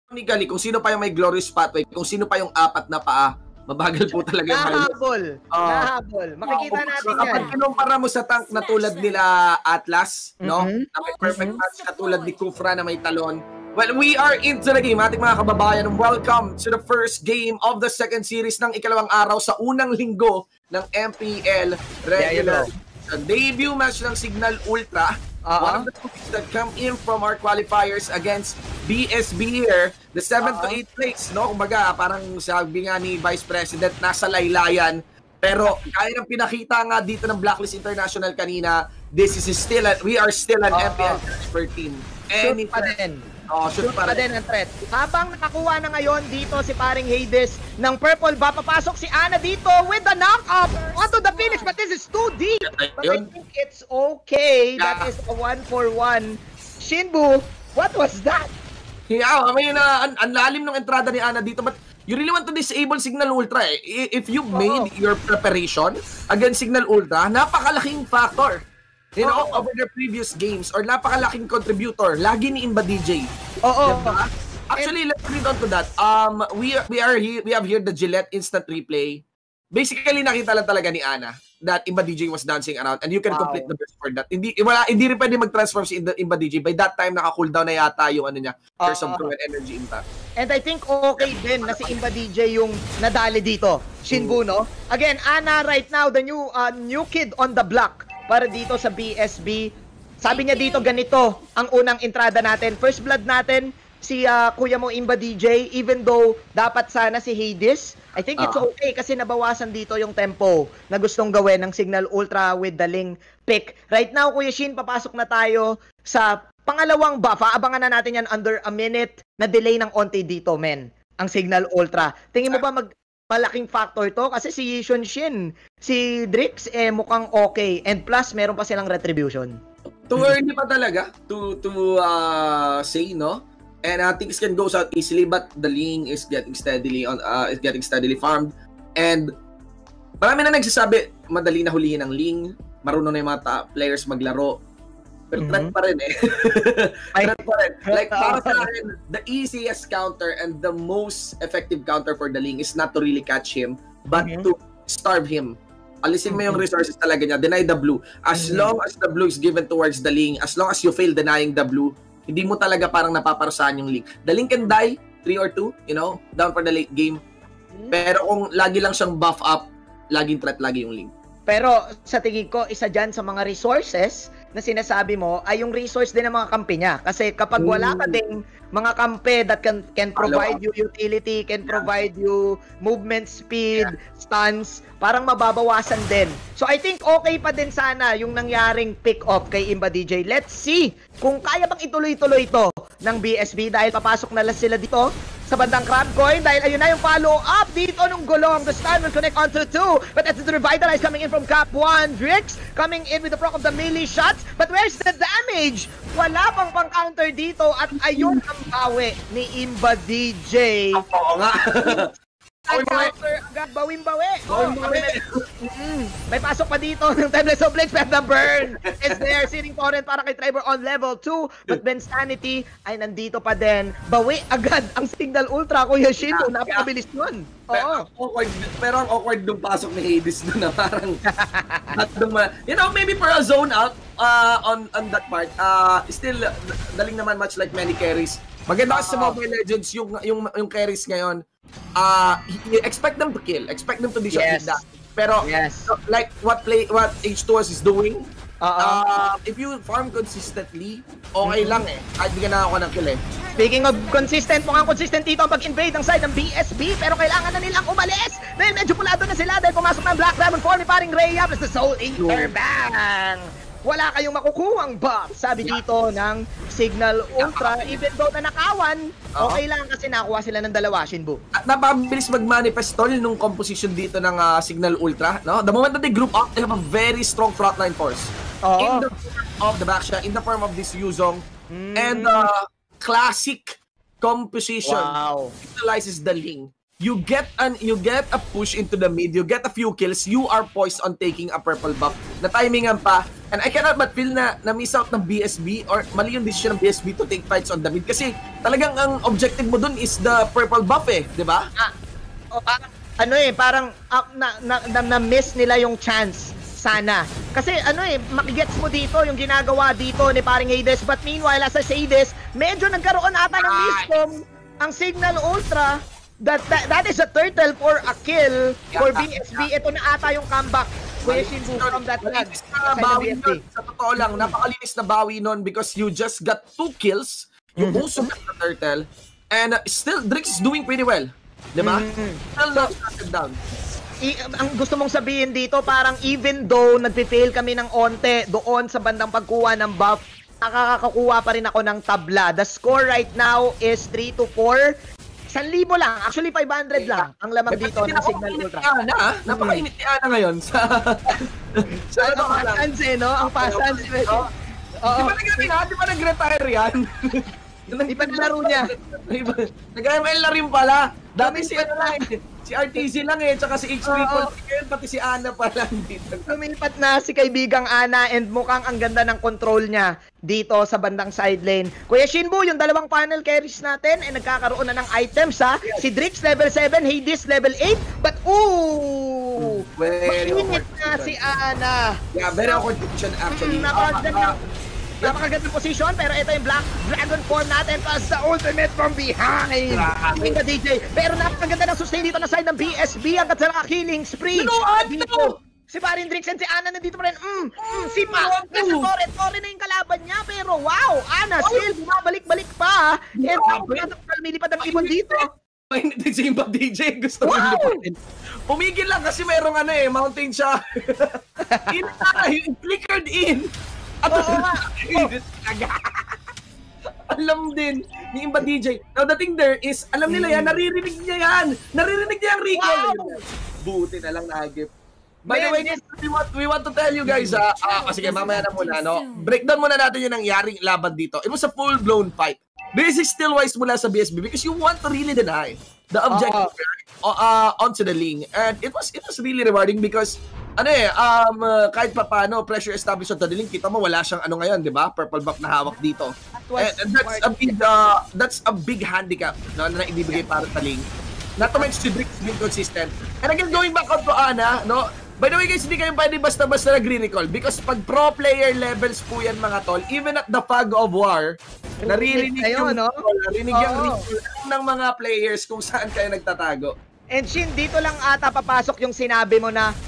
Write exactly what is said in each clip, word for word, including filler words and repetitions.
technically, kung sino pa yung may glorious pathway, kung sino pa yung apat na paa, mabagal po talaga yung Nahabol. Uh, Nahabol. Makikita uh, natin yan. Kapag kinumpara mo sa tank na tulad nila Atlas, mm-hmm. no? Na may perfect match katulad ni Kufra na may talon. Well, we are into the game, ating mga kababayan. Welcome to the first game of the second series ng ikalawang araw sa unang linggo ng M P L regular. Yeah, the debut match ng Signal Ultra. Uh-huh. One of the teams that come in from our qualifiers against B S B here, the seventh uh-huh. to eighth place, no? Kumbaga, parang sabi nga ni Vice President, nasa laylayan. Pero kaya ng pinakita nga dito ng Blacklist International kanina, this is still, a, we are still an uh-huh. M P L expert team. Shoot pa din. Oh, shoot, shoot pa din ang threat. Habang nakakuha na ngayon dito si paring Hades ng purple ba, papasok si Ana dito with the knock-up onto the Phoenix, but this is too deep. But I think it's okay. That is a one for one. Shinbu, what was that? Yeah, I mean, uh, ang, ang lalim ng entrada ni Ana dito, but you really want to disable Signal Ultra eh. If you made oh. your preparation against Signal Ultra, napakalaking factor. You know, oh. over the previous games or napakalaking contributor, lagi ni Imba D J. Oo. Diba? Actually, let's read on to that. Um, we are, we are here, we have here the Gillette instant replay. Basically, nakita lang talaga ni Ana that Imba D J was dancing around and you can wow. complete the burst for that. Hindi wala hindi rin pwede mag-transform si Imba D J. By that time, naka-cooldown na yata yung ano niya, Curse of True and Energy Impact. And I think okay din na si Imba D J yung nadali dito. Shinbu, no? Again, Ana right now, the new uh, new kid on the block para dito sa B S B. Sabi niya dito, ganito ang unang entrada natin. First blood natin, si uh, kuya mo Imba D J, even though dapat sana si Hades, I think it's uh-huh. okay kasi nabawasan dito yung tempo na gustong gawin ng Signal Ultra with the Ling pick. Right now, Kuya Shin, papasok na tayo sa pangalawang buff. Abangan na natin yan under a minute na delay ng onti dito, men. Ang Signal Ultra. Tingin mo ba mag malaking factor to? Kasi si Yishun Shin, si Drix, eh mukhang okay. And plus, meron pa silang retribution. Too early pa talaga to, to uh, say, no? And uh, things can go out easily, but the Ling is getting steadily on, uh, is getting steadily farmed. And marami na nagsasabi, madali na hulihin ang Ling, marunong na yung mga players maglaro. Pero mm-hmm. threat pa rin eh. Threat pa rin. Like, para sa akin, the easiest counter and the most effective counter for the Ling is not to really catch him, but mm-hmm. to starve him. Alisin mo mm-hmm. yung resources talaga niya. Deny the blue. As mm-hmm. long as the blue is given towards the Ling, as long as you fail denying the blue, hindi mo talaga parang napaparusahan yung Ling. The Ling can die, three or two, you know, down for the late game. Pero kung lagi lang siyang buff up, laging threat lagi yung Ling. Pero sa tingin ko, isa dyan sa mga resources na sinasabi mo ay yung resource din ng mga kampi niya. Kasi kapag wala ka ding mga kampi that can can provide you utility, can provide you movement speed, stuns, parang mababawasan din. So I think okay pa din sana yung nangyaring pick-off kay Imba D J. Let's see kung kaya bang ituloy-tuloy ito ng B S B dahil papasok na lang sila dito sa bandang Crab Coin dahil ayun na yung follow-up dito nung gulong. The stun will connect onto two. But that's the Revitalize coming in from Cap one. Drix coming in with the proc of the melee shots. But where's the damage? Wala pang pang-counter dito at ayun ang bawi ni Imba D J. Oo nga. Counter agad, bawing-bawi. Oh, mm, may pasok pa dito ng Timeless of Blades, but the burn is there. Sitting Torrent para kay Trevor on level two. But Ben Sanity ay nandito pa din. Bawi agad ang Signal Ultra, Kuya Shinbu. Yeah, napakabilis yeah. nun. Oo. Awkward, pero ang awkward nung pasok ni Hades doon na parang at duma, you know, maybe for a zone out uh, on on that part. Uh, still, daling naman much like many carries. Maganda kasi uh, sa Mobile Legends yung yung yung carries ngayon. Uh, expect them to kill, expect them to be shot yes. with that. Pero yes. like what play what H two S is doing, uh-uh. uh, if you farm consistently, okay mm-hmm. lang eh. Kahit di ka nakakuha ng kill eh. Speaking of consistent, mukhang consistent dito ang pag-invade ng side ng B S B, pero kailangan na nilang umalis dahil medyo pulado na sila dahil pumasok ng Black Dragon form ni paring Rhea plus the Soul Eater bang! Wala kayong makukuhang buff, sabi dito ng Signal Ultra. Even though na nakawan, okay lang kasi nakuha sila ng dalawa, Shinbu. At napabilis mag-manifest tol nung composition dito ng uh, Signal Ultra. No? The moment that they group up, they have a very strong frontline force. Oo. In the form of the Baksha, in the form of this Yuzong, mm. and uh, classic composition wow. utilizes the Ling. You get an you get a push into the mid, you get a few kills, you are poised on taking a purple buff. Na timingan pa, and I cannot but feel na na-miss out ng B S B or mali yung decision ng B S B to take fights on the mid kasi talagang ang objective mo dun is the purple buff eh, di ba? Ah, oh, parang, ano eh, parang uh, na, na, na, na miss nila yung chance sana. Kasi ano eh, makigets mo dito yung ginagawa dito ni paring Hades, but meanwhile as sa Hades, medyo nagkaroon ata ng miscom ang Signal Ultra. That, that that is a turtle for a kill for B S B. Ito na ata yung comeback Kuya Shinbu from that lag. Na bawi nun. Sa totoo lang, napakalinis na bawi nun because you just got two kills. You also got the turtle. And uh, still, Drix is doing pretty well. Diba? Mm-hmm. Still not started down. I, ang gusto mong sabihin dito, parang even though nagpe-fail kami ng onte doon sa bandang pagkuha ng buff, nakakakuha pa rin ako ng tabla. The score right now is three to four. one thousand lang. Actually, five hundred lang ang lamang dito ng Signal Ultra. Ana, ah. Napakainit ni Ana ngayon sa... sa ano, ang pasans eh, no? Ang pasans. Oo. Di ba nag-retire? Di ba nag-retire yan? Di ba nalaro niya? Nag-M L na rin pala. Dati si ano lang eh. Si R T Z lang eh, tsaka si H three Oo. pati si Ana pala dito. Lumipat na si kaibigang Ana and mukhang ang ganda ng control niya dito sa bandang side lane. Kuya Shinbu, yung dalawang panel carries natin ay nagkakaroon na ng items ha. Si Drix level seven, Hades level eight, but ooh! Very Mainit awkward na si Ana. Yeah, very awkward position actually. Mm, napakaganda. Napakagandang position, pero ito yung Black Dragon form natin plus the ultimate from behind. King the D J. Pero napakaganda ng sustain dito na side ng B S B hanggat sa killing spree. Ano, ano? Dito. Si Parin Drix and si Ana nandito pa rin. Mm, mm, si Pa. Nasa Torre. Torre na yung kalaban niya. Pero wow, Ana still bumabalik-balik pa. And lumilipad ang ibon dito. Mainit din si Imba D J. Gusto mo Wow! lipatin. Pumigil lang kasi merong ano eh, mountain siya. In na, flickered in. At Oo nga. alam din ni Imba D J. Now the thing there is, alam nila yan, naririnig niya yan. Naririnig niya yung recall. Wow! Buti na lang nagip. By the way, guys, we want, we want to tell you guys, ah, ah, sige, mamaya na muna, no? Breakdown muna natin yung nangyaring laban dito. It was a full-blown fight. This is still wise mula sa B S B because you want to really deny the objective uh, uh, onto the link. And it was it was really rewarding because ano eh, um, uh, kahit pa paano, pressure established on the link, kita mo wala siyang ano ngayon, di ba? Purple buff na hawak dito. And, and that's a big uh, that's a big handicap no, na ibibigay para sa link. Not to mention si Drix being consistent. And again, going back up to Ana, no? By the way guys, hindi kayo pwede basta-basta nagre-recall because pag pro player levels po yan mga tol, even at the fog of war, naririnig kayo, yung no? recall, narinig yung Oo. recall ng mga players kung saan kayo nagtatago. And Shin, dito lang ata papasok yung sinabi mo na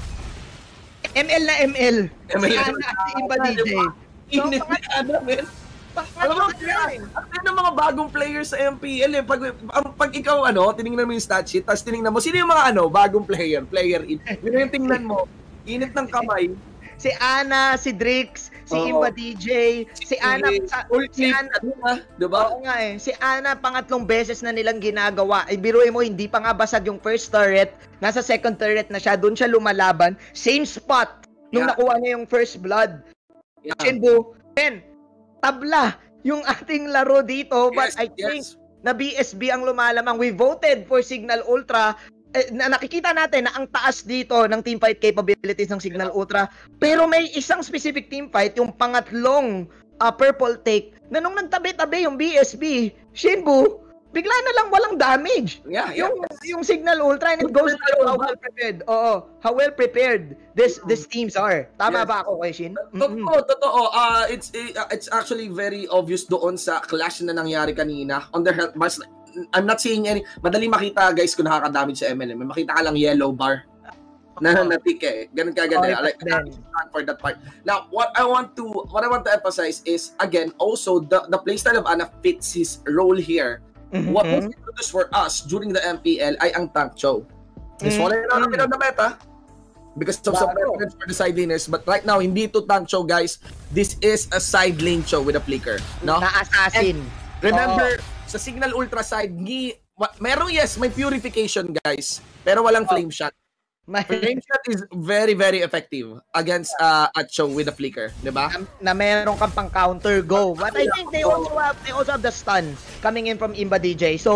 M L na M L. M L Si na Ana at si Imba D J. So, Init ni Ana, men. Alam mo, ang ng mga bagong players sa M P L eh. Pag, ang- pag ikaw, ano, tinignan mo yung stat sheet, tapos tinignan mo, sino yung mga, ano, bagong player, player in. Yun yung tingnan mo, init ng kamay. Si Ana, si Drix, si Oo. Imba D J, si Ana, sa, si Ana, diba? oo nga eh, si Ana pangatlong beses na nilang ginagawa. Ay biruin mo, hindi pa nga basag yung first turret, nasa second turret na siya, doon siya lumalaban, same spot nung Yeah. nakuha niya yung first blood. Yeah. Shinbu, Ben, tabla yung ating laro dito, but Yes, I think yes. na B S B ang lumalamang. We voted for Signal Ultra. Eh, na nakikita natin na ang taas dito ng teamfight capabilities ng Signal Ultra. Pero may isang specific teamfight, yung pangatlong uh, purple take, na nung nagtabi-tabi yung B S B, Shinbu, bigla na lang walang damage. Yeah, yeah. Yung, yung Signal Ultra, and it goes to how well prepared. Oo, how well prepared this these teams are. Tama Yes. ba ako, kay Shin? Totoo, totoo. Uh, it's uh, it's actually very obvious doon sa clash na nangyari kanina. On the health bars, I'm not saying any, madali makita guys kung nakaka-damage sa M L. May makita ka lang yellow bar na natik eh. Ganun kagad. Okay, eh. Like, then. for that part. Now, what I want to what I want to emphasize is again also the the playstyle of Ana fits his role here. Mhm. What was introduced for us during the M P L ay ang tank show. It's Mhm. falling out of the meta because of some Bago. preference for the side laners. But right now, hindi to tank show, guys. This is a side lane show with a flicker. No? Na assassin. Remember, sa Signal Ultra side, ni, wa- merong yes, may purification, guys. Pero walang Oh. flame shot. May- Flame shot is very, very effective against uh, at show with a flicker. Diba? na, na meron kang pang counter go. But I think they also have they also have the stun coming in from Imba D J. So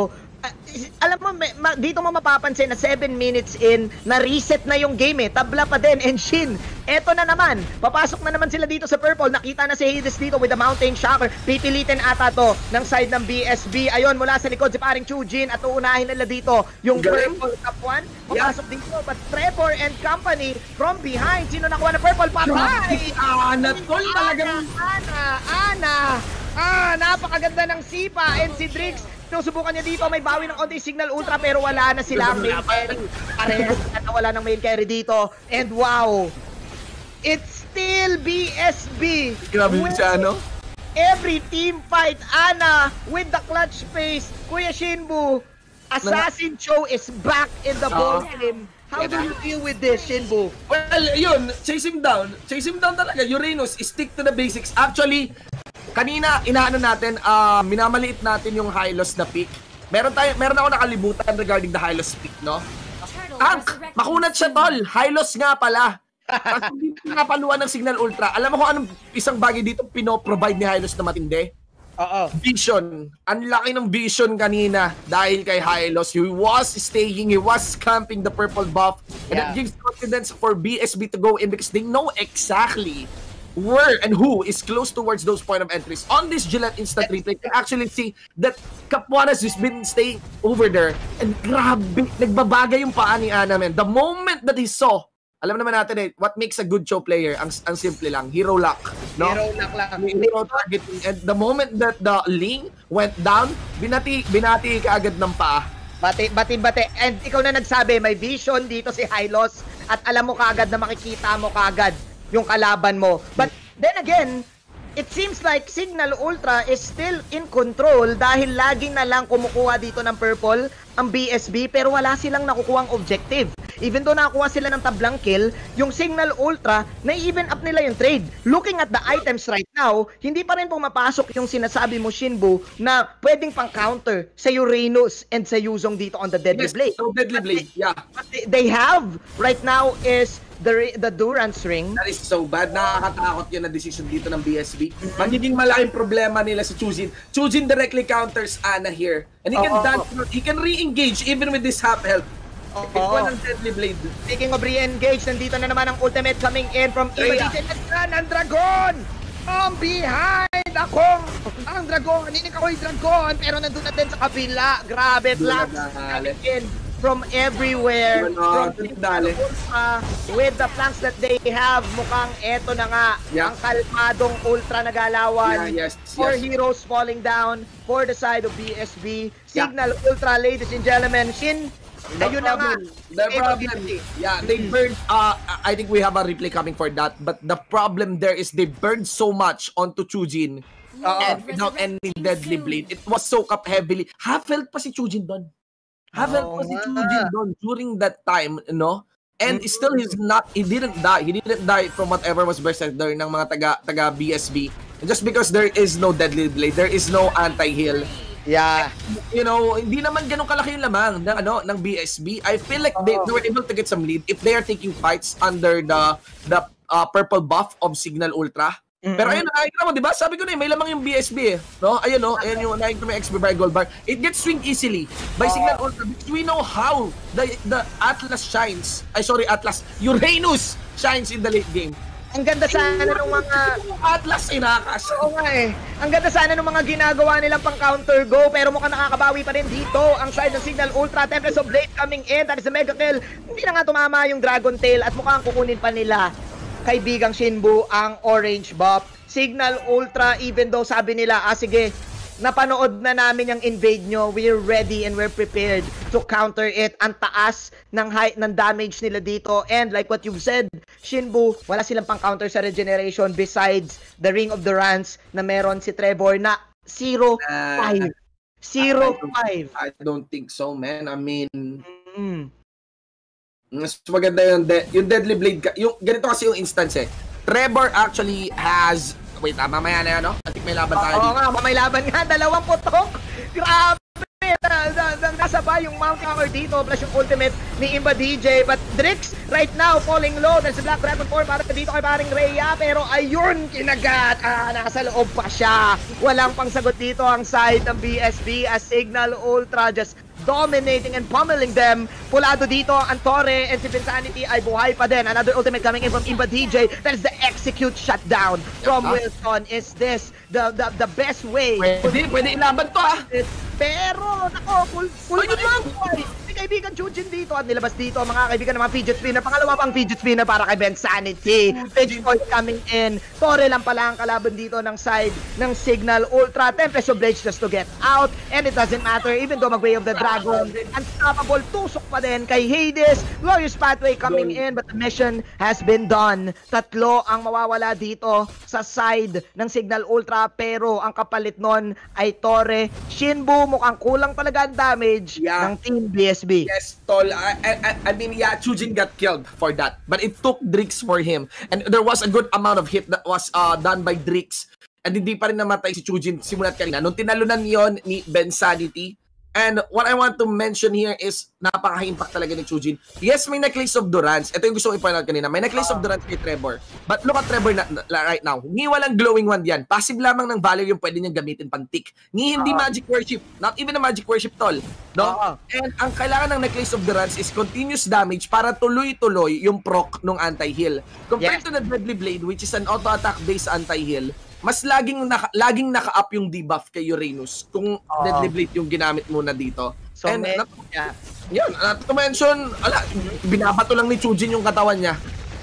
alam mo, may, ma, dito mo mapapansin na seven minutes in, na-reset na yung game eh. Tabla pa din, and Shin, eto na naman. Papasok na naman sila dito sa Purple. Nakita na si Hades dito with the Mountain Shocker. Pipilitin ata to ng side ng B S B. Ayun, mula sa likod si paring Chujin at uunahin nila dito yung Purple Top one. Papasok yeah. dito, but Trevor and company from behind. Sino nakuha na Purple? Patay! Ana, tol, talagang... Ana, Ana! Ah, napakaganda ng Sipa and si Drix. Sinusubukan niya dito, may bawi ng konti Signal Ultra pero wala na silang main carry. Parehas na wala ng main carry dito. And wow, it's still B S B. Grabe yun siya, no? Every team fight, Ana with the clutch phase. Kuya Shinbu, Assassin Cho is back in the ball game. How do you deal with this, Shinbu? Well, yun, chase him down. Chase him down talaga. Uranus, stick to the basics. Actually, kanina, inaano natin, uh, minamaliit natin yung high-loss na pick. Meron, tayo, meron ako nakalimutan regarding the high-loss pick, no? Tank! Makunat siya, tol! High-loss nga pala. Kasi hindi pinapaluan ng Signal Ultra. Alam mo kung anong isang bagay dito pino-provide ni high-loss na matindi? Oo. Vision. Ang laki ng vision kanina dahil kay Hylos. He was staying, he was camping the purple buff. And yeah. that gives confidence for B S B to go in because they know exactly where and who is close towards those point of entries. On this Gillette Instant Replay, you can actually see that Capuanas has been staying over there. And grabe, nagbabagay yung paa ni Ana, man. The moment that he saw, alam naman natin eh, what makes a good show player, ang, ang simple lang, hero luck. No? Hero luck lang. Hero targeting. And the moment that the Ling went down, binati, binati ka agad ng paa. Bati, bati, bati. And ikaw na nagsabi, may vision dito si Hylos at alam mo kaagad na makikita mo kaagad yung kalaban mo. But then again, it seems like Signal Ultra is still in control dahil laging na lang kumukuha dito ng purple ang B S B pero wala silang nakukuhang objective. Even though nakakuha sila ng tablang kill, yung Signal Ultra, na-even up nila yung trade. Looking at the items right now, hindi pa rin pumapasok yung sinasabi mo, Shinbu, na pwedeng pang-counter sa Uranus and sa Yuzong dito on the Deadly Yes, Blade. so Deadly Blade, they, yeah. What they, they have right now is the the Durance Ring. That is so bad. Nakakatakot yun na decision dito ng B S B. Magiging malaking problema nila si Chujin. Chujin directly counters Ana here. And he can, oh, dance, oh. he can re-engage even with this half health. Oh, oh. Ng Deadly Blade. Speaking of re-engage, nandito na naman ang ultimate coming in from Iba D J. Ang Dragon! On behind akong ang Dragon! Hininig ako yung Dragon, pero nandun na din sa kabila. Grabe, flags coming in from everywhere. From Ultra, with the flanks that they have, mukhang eto na nga, yeah. ang kalmadong Ultra na galawan. Yeah, yes, Four yes. heroes falling down for the side of B S B. Signal yeah. Ultra, ladies and gentlemen. Shin, The ayun na nga. The problem, yeah, they burned, uh, I think we have a replay coming for that, but the problem there is they burned so much onto Chujin uh, and without any Deadly Blade. It was soaked up heavily. Half health pa si Chujin doon. Half health oh, pa si Chujin doon during that time, you know? And mm-hmm. still he's not, he didn't die. He didn't die from whatever was berserker ng mga taga, taga B S B. And just because there is no Deadly Blade, there is no anti-heal. Yeah. You know, hindi naman ganun kalaki yung lamang ng ano ng B S B. I feel like they, they were able to get some lead if they are taking fights under the the uh, purple buff of Signal Ultra. Mm-hmm. Pero ayun, nakikita mo, di ba? Sabi ko na eh, may lamang yung B S B eh. No? Ayun no, ayun yung nakikita mo yung X P by Gold Bar. It gets swing easily by Signal Ultra because we know how the the Atlas shines. Ay sorry, Atlas. Uranus shines in the late game. Ang ganda sana ng mga Atlas inakas. Oo nga eh. Ang ganda sana ng mga ginagawa nilang pang counter go pero mukhang nakakabawi pa rin dito ang side ng Signal Ultra. Tempest of Blade coming in. That is a mega kill. Hindi na nga tumama yung Dragon Tail at mukhang kukunin pa nila kaibigang Shinbu ang orange buff. Signal Ultra, even though sabi nila, ah sige, napanood na namin yung invade nyo, we're ready and we're prepared to counter it. Ang taas ng height ng damage nila dito, and like what you've said, Shinbu, wala silang pang counter sa regeneration besides the Ring of Durance na meron si Trevor na zero five. zero five. I don't think so, man. I mean, mm. mas maganda yung, de yung Deadly Blade. Yung, ganito kasi yung instance eh. Trevor actually has... Wait, ah, mamaya na yan, no? I think may laban tayo. Oo nga, may laban nga. Dalawang putok. Grabe! Nasa ba yung Mount Counter dito plus yung ultimate ni Imba D J. But Drix, right now, falling low. There's a Black Dragon form para dito kay paring Rhea. Pero ayun, kinagat. Ah, nasa loob pa siya. Walang pangsagot dito ang side ng B S B as Signal Ultra just dominating and pummeling them. Pulado dito, ang Torre and si Bensanity ay buhay pa din. Another ultimate coming in from Imba D J. That is the execute shutdown from Wilson. Is this the the, the best way? Pwede, pwede ilaban to ah! Pero, nako, full, full Ayun lang! May kaibigan Chujin dito at nilabas dito mga kaibigan ng mga fidget spinner. Pangalawa pang fidget spinner para kay Bensanity. Pitch point coming in. Torre lang pala ang kalaban dito ng side ng Signal Ultra. Tempest of Rage just to get out. And it doesn't matter even though mag-Way of the Dragon. Unstoppable. Tusok pa din kay Hades. Glorious Pathway coming in but the mission has been done. Tatlo ang mawawala dito sa side ng Signal Ultra pero ang kapalit nun ay Torre. Shinbu mukhang kulang talaga ang damage Yeah. ng Team B S B. Yes, tol. I, I, I mean, yeah, Chujin got killed for that. But it took Drix for him. And there was a good amount of hit that was uh, done by Drix. And hindi pa rin namatay si Chujin simulat kanina. Nung tinalunan yon ni Bensanity. And what I want to mention here is napaka-impact talaga ni Chujin. Yes, may necklace of Durance. Ito yung gusto ko i-point out kanina. May necklace of Durance kay Trevor. But look at Trevor na, na, right now. Ni walang glowing wand yan. Passive lamang ng value yung pwede niyang gamitin pang-tick. Ni hindi uh, magic worship. Not even a magic worship, tol. No? Uh, And ang kailangan ng necklace of Durance is continuous damage para tuloy-tuloy yung proc ng anti-heal. Compared yes. to the Deadly Blade, which is an auto-attack based anti-heal, mas laging naka, laging naka-up yung debuff kay Uranus kung uh, Deadly Blade yung ginamit muna dito. So, and may, not, yeah. yun, not to mention, ala, binabato lang ni Chujin yung katawan niya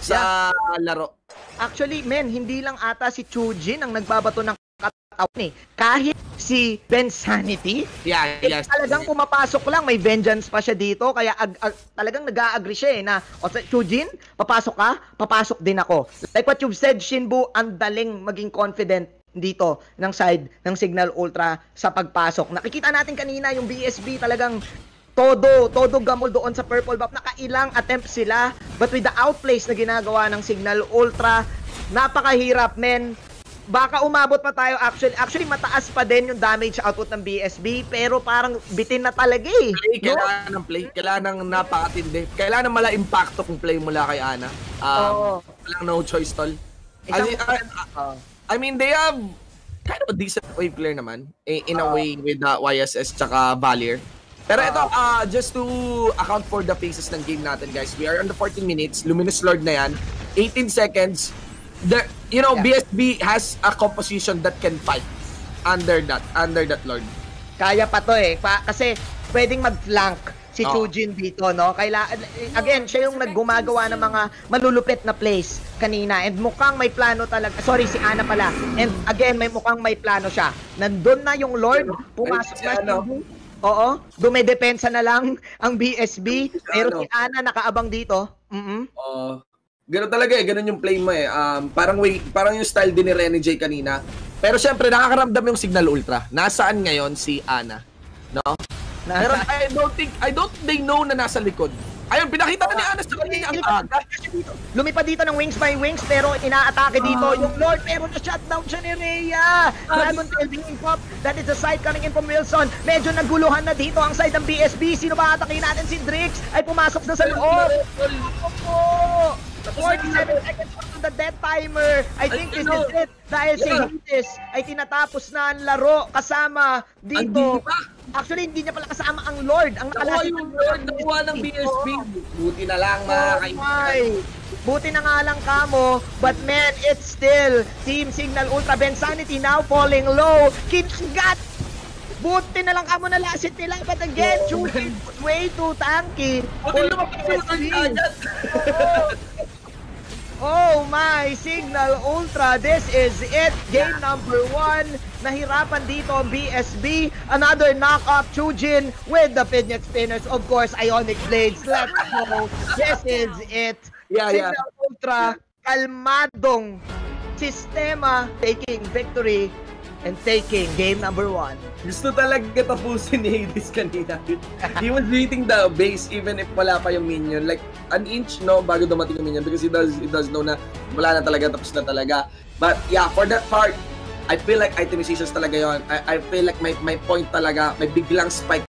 sa yeah. laro. Actually, men, hindi lang ata si Chujin ang nagbabato ng katawan eh. Kahit si Bensanity, yeah, yes. talagang pumapasok lang, may vengeance pa siya dito, kaya ag, ag, talagang nag-a-agree siya eh, na, o Chujin, papasok ka, papasok din ako. Like what you've said, Shinbu, ang daling maging confident dito ng side ng Signal Ultra sa pagpasok. Nakikita natin kanina yung B S B talagang todo, todo gamol doon sa purple buff. Nakailang attempts sila, but with the outplays na ginagawa ng Signal Ultra, napakahirap, men. Baka umabot pa tayo actually. Actually, mataas pa din yung damage output ng B S B, pero parang bitin na talaga eh. Play, kailangan ng play. Kailangan ng napakatindi. Kailangan ng mala impacto kung play mula kay Ana. Um, oh. Walang no choice, tol. I mean, I, uh, I mean, they have kind of a decent wave player naman. In a way with the Y S S tsaka Valier. Pero ito, uh, just to account for the phases ng game natin, guys. We are on the fourteen minutes. Luminous Lord na yan. eighteen seconds. The, you know, yeah. B S B has a composition that can fight under that, under that Lord. Kaya pa to eh. Pa, kasi pwedeng mag-flank si oh. Chujin dito, no? Kaila, again, siya yung naggumagawa ng mga malulupit na plays kanina. And mukhang may plano talaga. Sorry, si Ana pala. And again, may mukhang may plano siya. Nandun na yung Lord. Pumasok na si Oo. Dumedepensa na lang ang B S B. Pero si Ana nakaabang dito. Mm-hmm. Oo. Uh, Ganun talaga eh, ganun yung play mo eh. Um, parang way, parang yung style din ni Rene J kanina. Pero syempre nakakaramdam yung Signal Ultra. Nasaan ngayon si Ana? No? Pero I don't think, I don't think they know na nasa likod. Ayun, pinakita na ni Ana sa kanina ang aga. Lumipad dito ng wings by wings pero inaatake dito uh, yung Lord. Pero na-shutdown siya ni Rhea. Dragon Tail being pop. That is a side coming in from Wilson. Medyo naguluhan na dito ang side ng B S B. Sino ba atakin natin? Si Drix ay pumasok na sa loob. Opo! forty-seven seconds to the death timer. I think this is it. Dahil si Hades ay tinatapos na ang laro kasama dito. Actually, hindi niya pala kasama ang Lord. Ang nakalasi ng Lord, nakuha ng B S B. Buti na lang mga kaibigan. Buti na nga lang kamo. But man, it's still Team Signal Ultra. Bensanity now falling low. Kinagat! Buti na lang kamo na lasit nila. But again, Chujin way too tanky. Buti lumapasok agad. Oh my, Signal Ultra, this is it. Game number one. Nahirapan dito ang B S B. Another knock-up, Chujin with the Fidget Spinners. Of course, Ionic Blades. Let's go. This is it. Yeah, Signal yeah. Ultra, kalmadong sistema taking victory and taking game number one. Gusto talaga tapusin ni Hades kanina. He was hitting the base even if wala pa yung minion. Like, an inch, no, bago dumating yung minion because he does, he does know na wala na talaga, tapos na talaga. But, yeah, for that part, I feel like itemizations talaga yon. I, I feel like may, may point talaga, may biglang spike